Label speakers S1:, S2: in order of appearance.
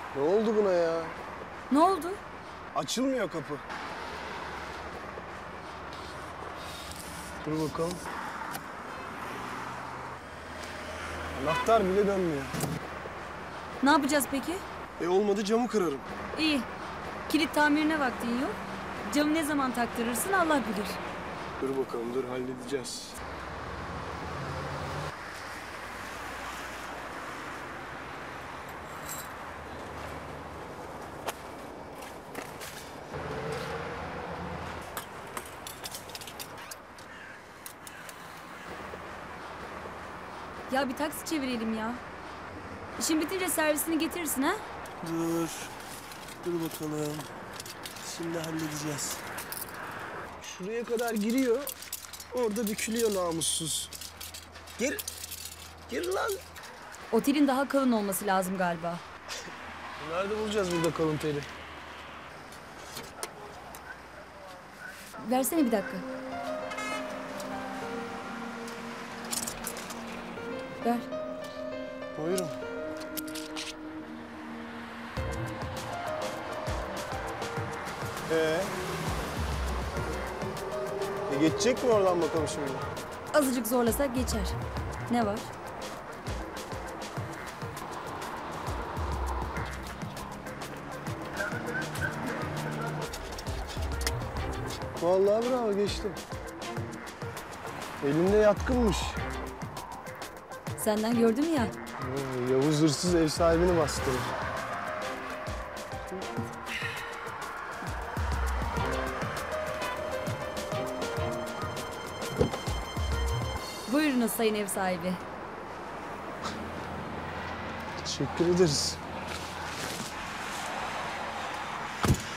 S1: Ne oldu buna ya?
S2: Ne oldu?
S1: Açılmıyor kapı. Dur bakalım. Anahtar bile dönmüyor.
S2: Ne yapacağız peki?
S1: Olmadı camı kırarım.
S2: İyi. Kilit tamirine vaktin yok. Camı ne zaman taktırırsın Allah bilir.
S1: Dur bakalım, dur halledeceğiz.
S2: Ya bir taksi çevirelim ya. İşin bitince servisini getirirsin ha?
S1: Dur. Dur bakalım. Şimdi halledeceğiz. Şuraya kadar giriyor. Orada bükülüyor namussuz. Gir. Gir lan.
S2: Otelin daha kalın olması lazım galiba.
S1: Nerede bulacağız burada kalın teli?
S2: Versene bir dakika. Ver.
S1: Buyurun. Geçecek mi oradan bakalım şimdi?
S2: Azıcık zorlasak geçer. Ne var?
S1: Vallahi bravo, geçtim. Elinde yatkınmış.
S2: Senden gördüm ya.
S1: Yavuz hırsız ev sahibini bastırır.
S2: Buyurunuz sayın ev sahibi.
S1: Teşekkür ederiz.